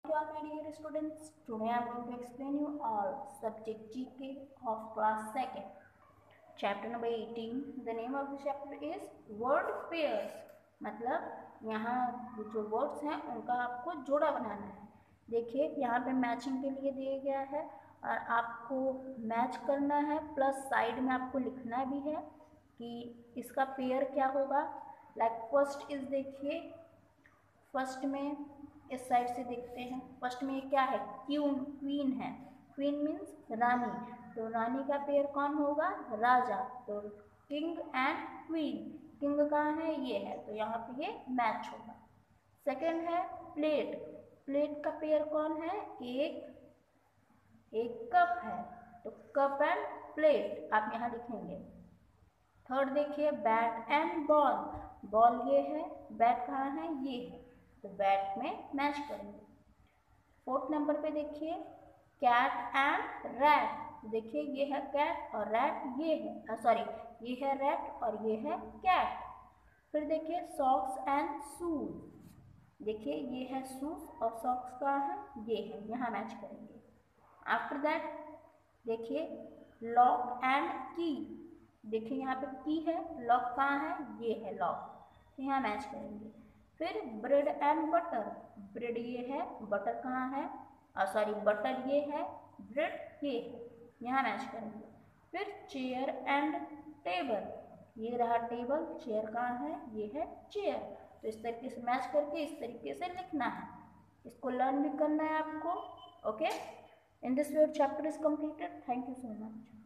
You all, my dear students. Today I am going to explain you all subject GK of class 2nd, chapter number 18. The name of the chapter is word pairs. मतलब यहाँ जो words हैं उनका आपको जोड़ा बनाना है. देखिए यहाँ पे मैचिंग के लिए दिया गया है और आपको मैच करना है, प्लस साइड में आपको लिखना भी है कि इसका पेयर क्या होगा. लाइक फर्स्ट इज, देखिए फर्स्ट में इस साइड से देखते हैं. फर्स्ट में क्या है? क्वीन है. क्वीन मीन्स रानी. तो रानी का पेयर कौन होगा? राजा. तो किंग एंड क्वीन. किंग कहाँ है? ये है, तो यहाँ पे ये मैच होगा. सेकंड है प्लेट. प्लेट का पेयर कौन है? एक कप है, तो कप एंड प्लेट आप यहाँ लिखेंगे. थर्ड देखिए बैट एंड बॉल. बॉल ये है, बैट कहाँ है? ये है, तो बैट में मैच करेंगे. फोर्थ नंबर पे देखिए कैट एंड रैट. देखिए ये है कैट और रैट ये है, सॉरी ये है रैट और ये है कैट. फिर देखिए सॉक्स एंड शूज. देखिए ये है शूज और सॉक्स कहाँ है? ये है, यहाँ मैच करेंगे. आफ्टर दैट देखिए लॉक एंड की. देखिए यहाँ पे की है, लॉक कहाँ है? ये है लॉक, तो यहाँ मैच करेंगे. फिर ब्रेड एंड बटर. ब्रेड ये है, बटर कहाँ है? सॉरी बटर ये है, ब्रेड ये है, यहाँ मैच करेंगे. फिर चेयर एंड टेबल. ये रहा टेबल, चेयर कहाँ है? ये है चेयर. तो इस तरीके से मैच करके इस तरीके से लिखना है. इसको लर्न भी करना है आपको. Okay, in this way chapter is completed. Thank you so much.